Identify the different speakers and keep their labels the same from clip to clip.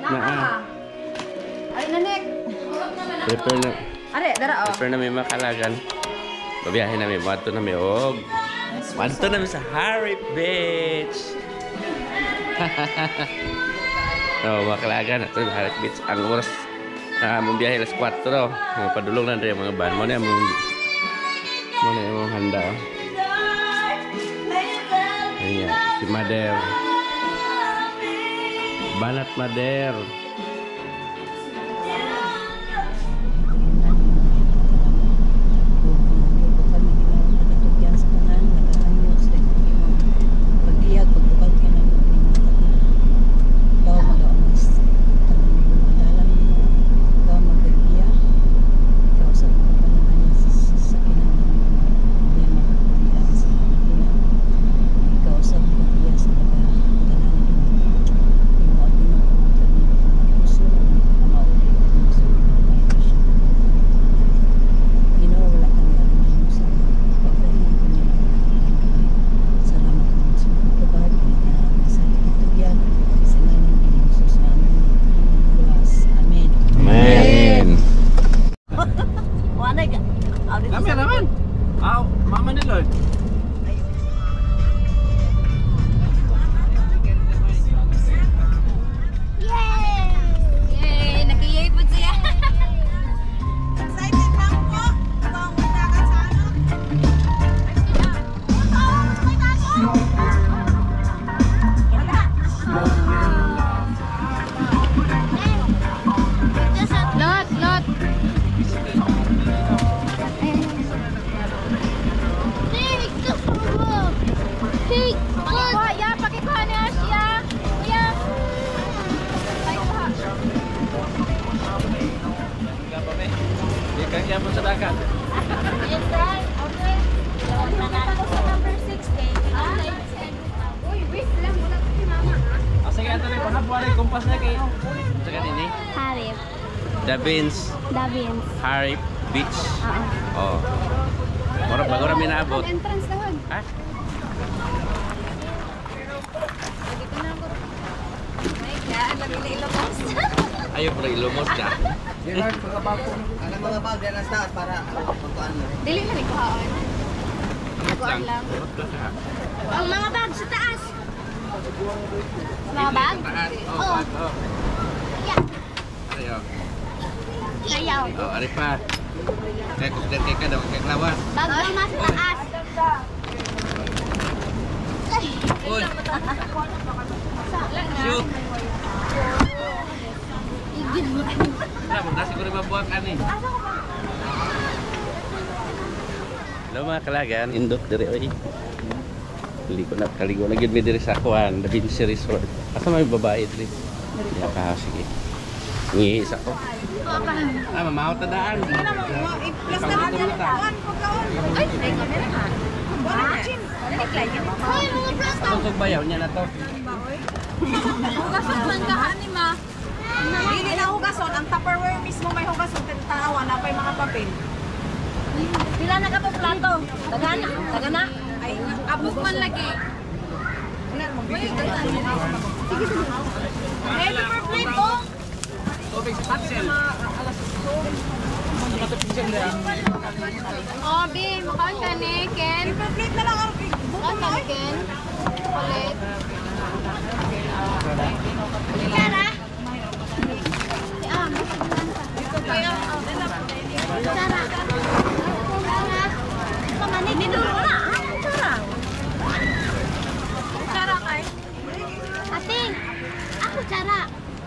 Speaker 1: Na.
Speaker 2: Ay nanik.
Speaker 1: Prepare na.
Speaker 2: Are, dara oh.
Speaker 1: Prepare na may makalagan. Babiyahin namin. Madto na may og. Madto na sa Harip Beach. Oh, makalagan ato sa Harip Beach. Ang oras mong biyahe alas 4. Padulong na rin mga ban. Mo na yung handa. Ayan, si Mader. Banat Mader. Mama ni Lord.
Speaker 3: Yay! Nag-yay po siya. Excited lang po. Ibang unakan sa ano. Lot. Pakikuha ni Asya. Kuya.
Speaker 1: Ikan yan po sa dagat.
Speaker 3: Yes, sir. Okay. Nakita ko sa number 6 eh. Uy, wait lang. Wala ko si mama, ha?
Speaker 1: Sige, ito rin. Pagkabuha rin kumpas na kayo. Sa kanini?
Speaker 3: Harip.
Speaker 1: Davins. Harip Beach. Oo. Bago kami naabot.
Speaker 3: Entrance naman.
Speaker 1: Ha?
Speaker 3: Dito na ako. My God, lamili ilumos.
Speaker 1: Ayaw pa rin ilumos ka.
Speaker 4: Ang mga bag yan ang taas para magkuhan mo.
Speaker 3: Dili na rin kuhaon. Nakuhaan lang. Ang mga bag sa taas. Mga bag?
Speaker 1: Oo.
Speaker 3: Yeah.
Speaker 1: Ayaw.
Speaker 3: Layaw.
Speaker 1: Oh, ari pa. Kaya kusdan kay ka daw, kay klawa.
Speaker 3: Bag mo sa taas.
Speaker 1: Uy! Shoot! Wala, magdasi ko rin mabuhat ani. Hello mga kalagan, indot diri oy. Kaligo na gid mi diri sa kuan, The Vinci Resort. Asa may babae diri? Ya ka sige. Ngihis ako. Mamawat na daan.
Speaker 3: Plus na yan. Ay, ay kami na ha. Hoy, mga plus na.
Speaker 1: Ang bayaw niya na to.
Speaker 3: Hugason man kahaan ni ma.
Speaker 2: Hindi na hugason. Ang Tupperware mismo may hugason. Tanawa na pa yung mga papel.
Speaker 3: Pila na ka po plato? Tagana.
Speaker 2: Ay, abot man lagi.
Speaker 3: Hey, paper plate po. Oh, Bin, mukhaan ka ni Ken.
Speaker 2: Paper plate na lang ang
Speaker 3: Mukhaan ka ni Ken. Chocolate. Sarah? Si Am. Sarah. Sarah. Pamani, dinulo na. Sarah. Sarah kay? Ating. Ako, Sarah.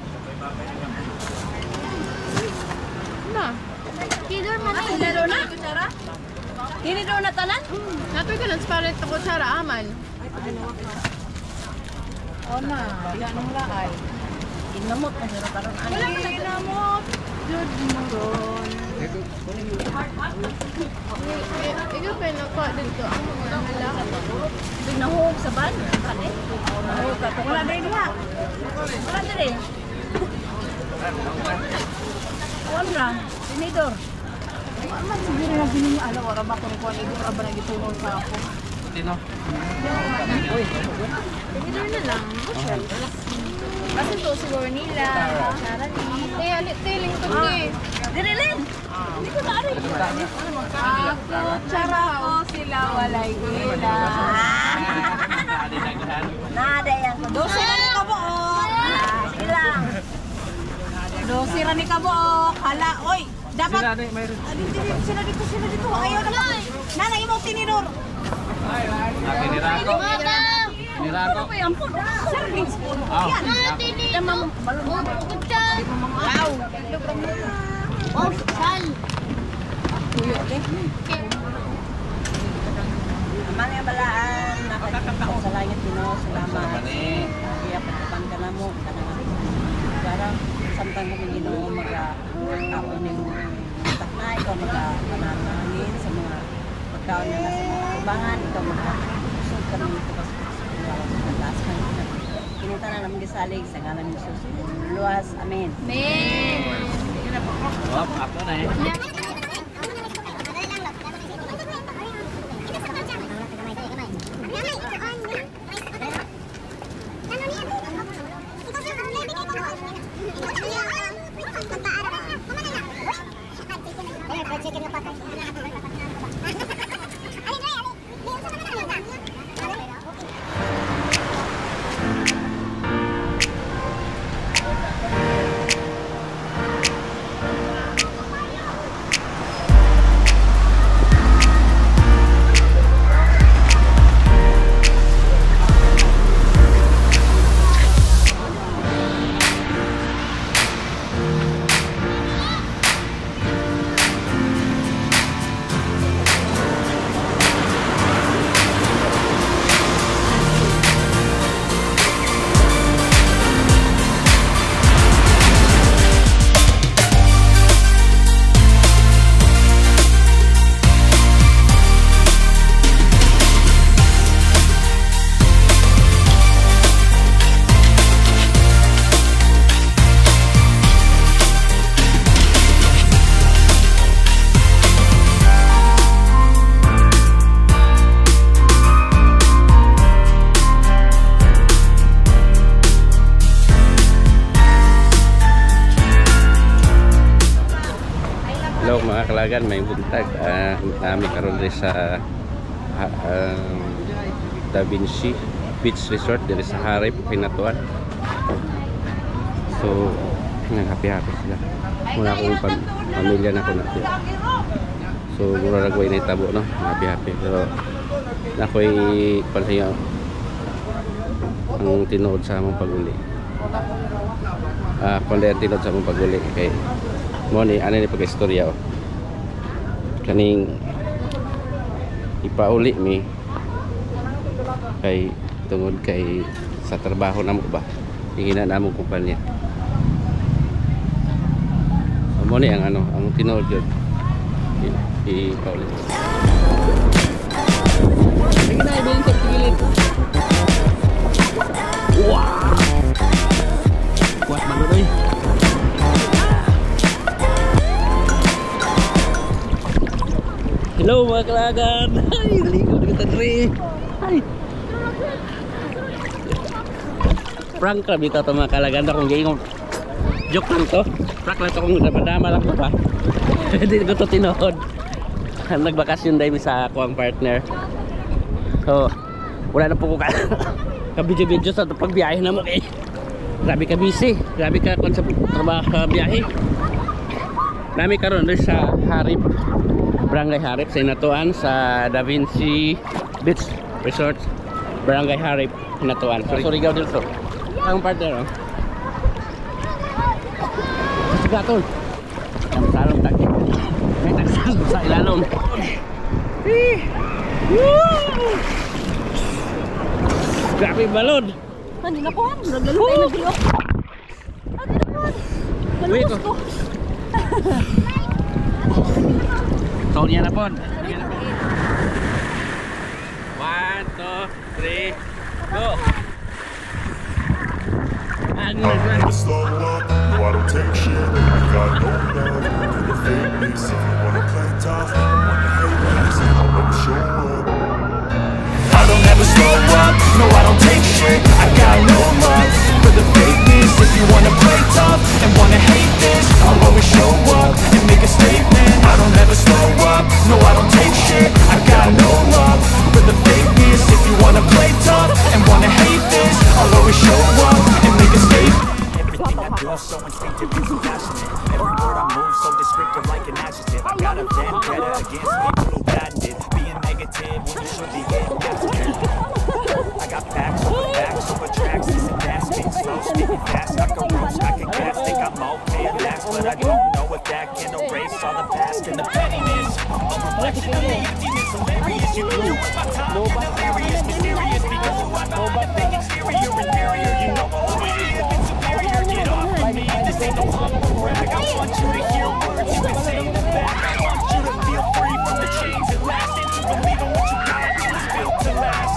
Speaker 3: Na. Kidor man.
Speaker 2: Lalo na. Hindi doon na tanan?
Speaker 5: Nato ka lang sparet ako sa raaman.
Speaker 2: Oo na. Yan ang laay. Inamot na siya karon. Wala ka inamot.
Speaker 5: Jud mo ron. Ikaw pa nako dito ang mga lalaki.
Speaker 2: Hindi nahulog sa ban. Nahulog ka. Wala din diha. Wala din. Wala. Tinidor. Ano siguro na gini niya alaw ora ba kung kuan idor aba na gitulong sa ako.
Speaker 1: Tino.
Speaker 5: Tinidor na lang.
Speaker 2: Kasi to siguro nila.
Speaker 5: Eh, alit tiling to ni.
Speaker 2: Dirilin! Hindi ko na arin. Ako, tsara ko sila walay gila. Nada yan. Dosi na ni kabuok. Sige lang. Dosi na ni kabuok. Hala, oy. Dapat. Sila dito. Ayaw na. Nanay mo tinidor.
Speaker 4: Tinirako. Tinirako.
Speaker 2: Ampun. Service. Yan. Tamang balon. Wow.
Speaker 3: Oh, sal.
Speaker 2: Amang yung balaan, nakakita sa langit Pino, salamat. Kaya pagkapan ka na mo, parang samtang kami Ginoo mag-aon yung taknay, ikaw mag-panalangin sa mga pagkaon na nasa mga kubangan, ikaw mag-usod ka naman ito kasi pagkakas ka nito. Pinita na naman gisalig sa ngalan ni Jesus. Luwas, amen.
Speaker 5: Men.
Speaker 4: Ako na eh.
Speaker 1: Hello mga kalagan, may buntag. Kami karon rin sa Da Vinci Beach Resort diri sa Harip, Pinatuan. So, happy-happy sila. Muna akong pamilya na ko natin. So, mura na ko initabo, no? Happy-happy. So, nako'y palaya ang tinood sa among pag-uli. Kundi ang tinood sa among pag-uli. Kay mo ni ano ni pag-istorya, oh. Kaning ipauli mi kay tungod kay sa trabaho namo ba hingina namo kumpanya. Mo ni ang ano ang tinuod yun ipauli. Sige na ibig sa gilid. Wow, kuat banget euy. Hello mga kalagan. Ay, ligo na kita diri. Ay. Prank kami ito mga kalagan. Akong giingong joke lang to. Prank lang to kung napadama lang ko ba. Hindi ko to tinood. Nagbakasyon dahil sa ako ang partner. So, wala na po ko ka-video-video sa pagbiyahe na mo kay. Grabe ka busy. Grabe ka kung sa trabaho biyahe. Nami karon rin sa Harip. Barangay Harip sa Inatuan sa Da Vinci Beach Resort, Barangay Harip, Inatuan. So, Surigao del Sur. Ang partner, oh. Gaton. Ang salong taki. May nagsalong sa ilalong. Grabe balon.
Speaker 2: Hindi na po, naglalo tayo ng bilok.
Speaker 1: Wait, oh. Sonya na po. 1, 2, 3, go.
Speaker 6: I never slow up, no I don't take shit. I got no love for the fakeness. If you wanna play tough, I wanna hate this. I wanna show up. I don't ever slow up, no I don't take shit. I got no love for the fakeness.
Speaker 7: feel so instinctive and so passionate. Every word I move so descriptive like an adjective. I got a vendetta against people who patented being negative when you should be getting positive. I got facts over tracks, this and that, spitting slow, spitting fast. I can roast, I can gas, think I'm okay at last, but I don't know if that can erase all the past and the pettiness. A reflection of the emptiness, hilarious. You know what my time and delirious, mysterious, because of what I'm thinking exterior, inferior. You know who it is, it's superior. Get off of me, this ain't no humble brag. I want you to hear words, you can say them back. I want you to feel free from the chains that last, and to believe in what you got, it's built to last.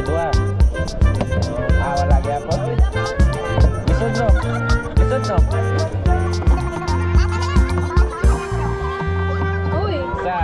Speaker 1: dua. Ah, wala gyapon. Lisod no. Lisod no.
Speaker 5: Uy.
Speaker 1: Sa.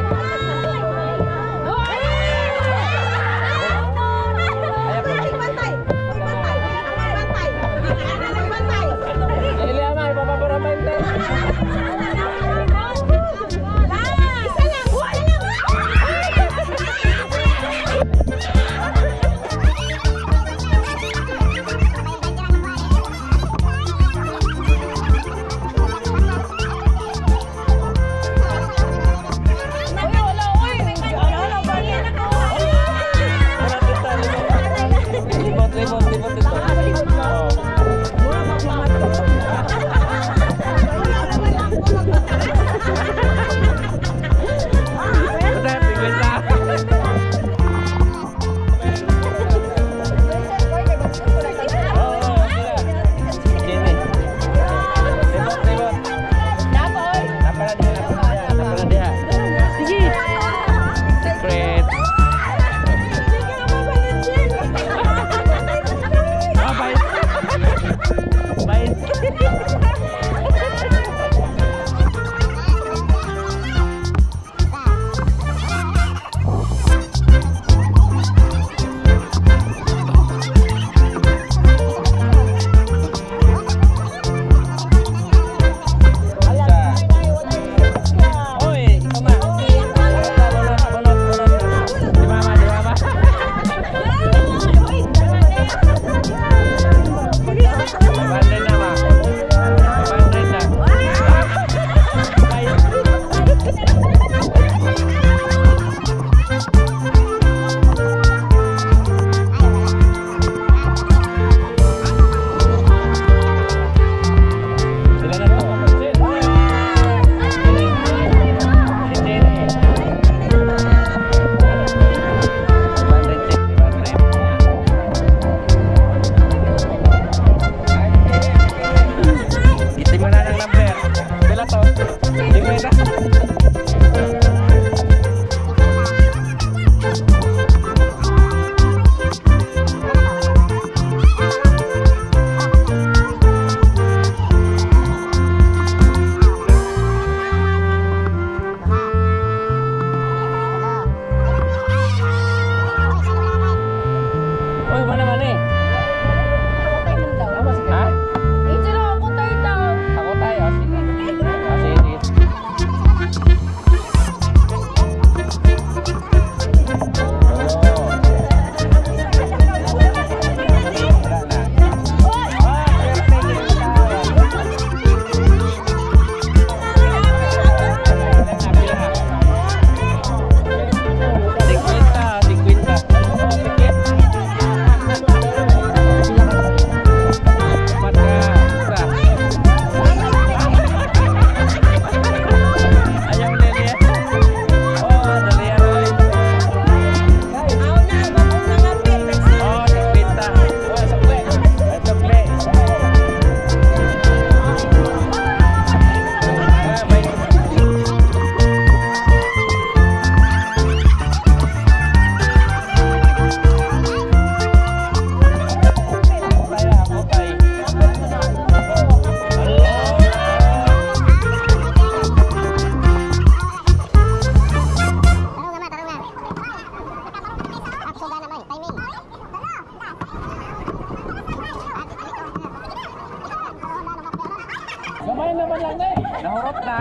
Speaker 1: Gamay naman lang na eh. Nahurot na.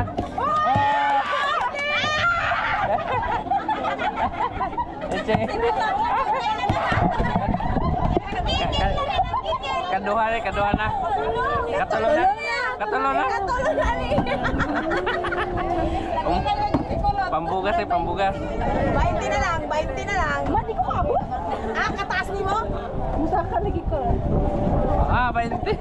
Speaker 1: Kaduha na, kaduha na. Katulo na. Katulo na. Pambugas eh, pambugas.
Speaker 2: 20 na lang, 20 na lang. Mati ko kabot. Ah, kataas ni mo? Musa ka lagi ko.
Speaker 1: Ah, 20.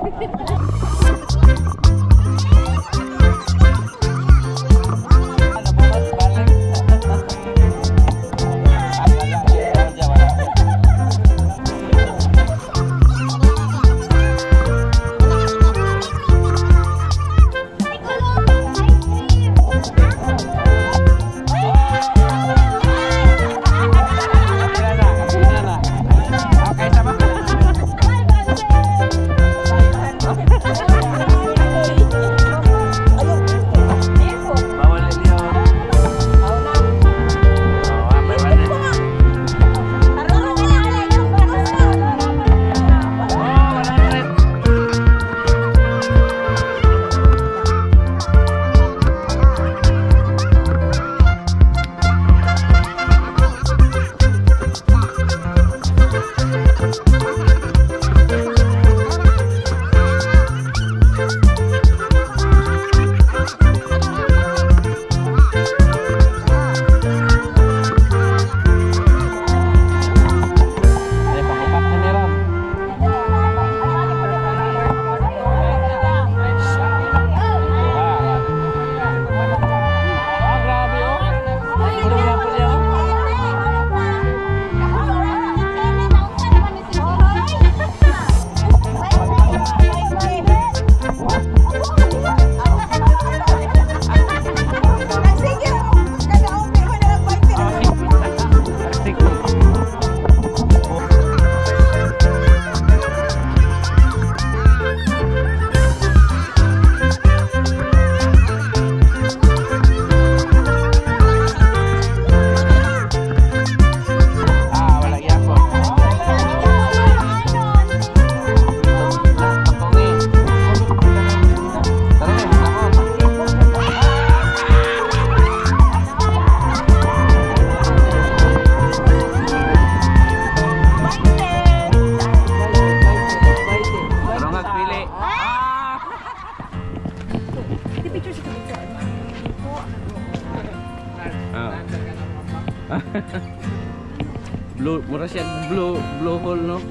Speaker 1: Mura siya blue hole, no?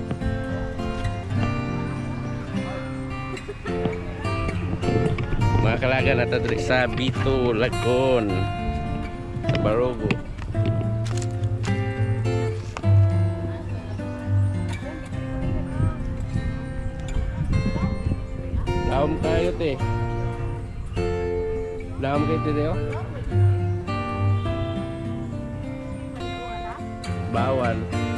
Speaker 1: Mga kalagan na diri sa Bito Lagoon sa Barogo. Daom kayo te. Daom kayo te oh. Bawal.